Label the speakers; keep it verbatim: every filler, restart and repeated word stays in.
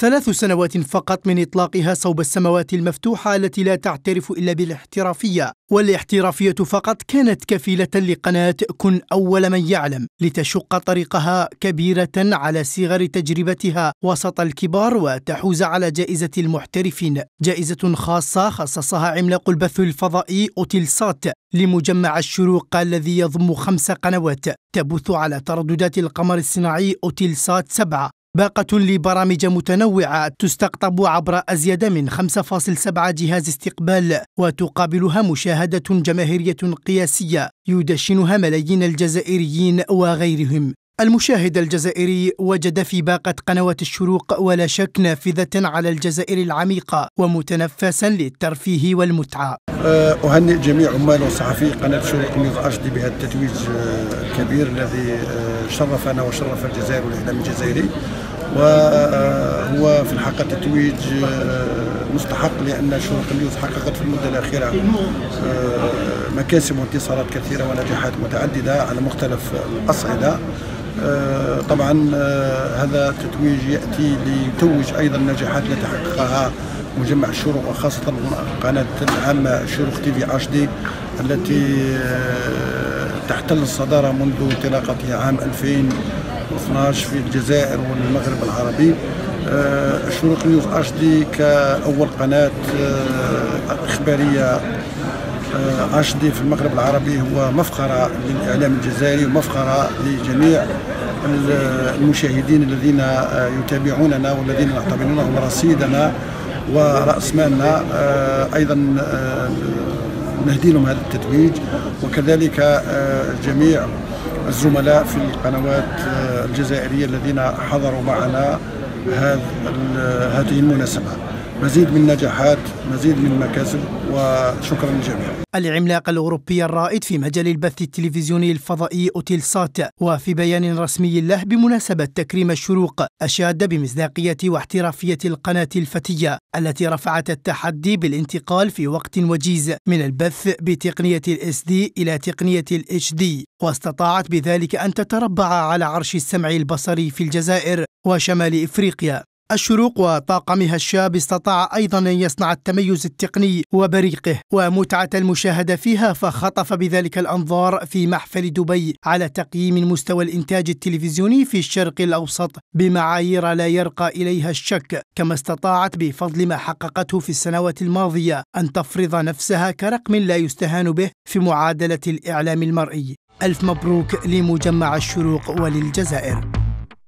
Speaker 1: ثلاث سنوات فقط من إطلاقها صوب السماوات المفتوحة التي لا تعترف إلا بالاحترافية، والاحترافية فقط كانت كفيلة لقناة كن أول من يعلم لتشق طريقها كبيرة على صغر تجربتها وسط الكبار وتحوز على جائزة المحترفين، جائزة خاصة خصصها عملاق البث الفضائي أوتيلسات لمجمع الشروق الذي يضم خمس قنوات تبث على ترددات القمر الصناعي أوتيلسات سبعة، باقة لبرامج متنوعة تستقطب عبر أزيد من خمسة فاصلة سبعة جهاز استقبال، وتقابلها مشاهدة جماهيرية قياسية يدشنها ملايين الجزائريين وغيرهم. المشاهد الجزائري وجد في باقة قنوات الشروق ولا شك نافذة على الجزائر العميقة ومتنفسا للترفيه والمتعة.
Speaker 2: أهنئ جميع عمال وصحفي قناة الشروق نيوز أتش دي بهذا التتويج الكبير الذي شرفنا وشرف الجزائر والإعلام الجزائري، وهو في الحقيقة تتويج مستحق لأن الشروق نيوز حققت في المدة الأخيرة مكاسب وانتصارات كثيرة ونجاحات متعددة على مختلف الأصعدة. طبعا هذا التتويج يأتي ليتوج أيضا النجاحات التي حققها مجمع الشروق وخاصة قناة العامة الشروق تي في اتش دي التي تحتل الصدارة منذ انطلاقتها عام ألفين واثناش في الجزائر والمغرب العربي. الشروق نيوز اتش دي كأول قناة إخبارية اتش دي في المغرب العربي هو مفخرة للإعلام الجزائري ومفخرة لجميع المشاهدين الذين يتابعوننا والذين نعتبرونهم رصيدنا ورأس مالنا. أيضا نهدي لهم هذا التتويج، وكذلك جميع الزملاء في القنوات الجزائرية الذين حضروا معنا هذه المناسبة. مزيد من النجاحات، مزيد من المكاسب، وشكرا للجميع.
Speaker 1: العملاق الأوروبي الرائد في مجال البث التلفزيوني الفضائي أوتيلسات وفي بيان رسمي له بمناسبة تكريم الشروق أشاد بمصداقية واحترافية القناة الفتية التي رفعت التحدي بالانتقال في وقت وجيز من البث بتقنية الاس دي إلى تقنية الاتش دي، واستطاعت بذلك أن تتربع على عرش السمع البصري في الجزائر وشمال إفريقيا. الشروق وطاقمها الشاب استطاع أيضا أن يصنع التميز التقني وبريقه ومتعة المشاهدة فيها، فخطف بذلك الأنظار في محفل دبي على تقييم مستوى الإنتاج التلفزيوني في الشرق الأوسط بمعايير لا يرقى إليها الشك، كما استطاعت بفضل ما حققته في السنوات الماضية أن تفرض نفسها كرقم لا يستهان به في معادلة الإعلام المرئي. ألف مبروك لمجمع الشروق وللجزائر.